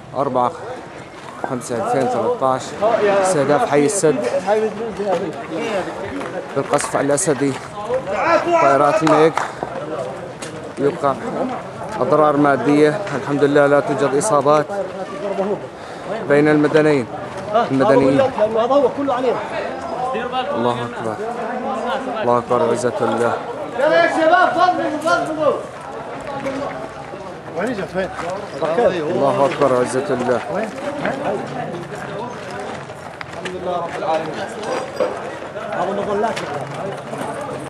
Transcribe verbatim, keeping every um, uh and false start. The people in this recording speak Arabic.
أربعة خمسة ألفين وثلاثة عشر استهداف حي السد بالقصف الأسدي طائرات الميج. يبقى أضرار مادية، الحمد لله لا توجد إصابات بين المدنيين المدنيين. الله أكبر، الله أكبر، عزة الله. يا شباب فضلوا وين اجت وين؟ الله أكبر، عزة الله. الحمد لله رب العالمين. هذا مظلات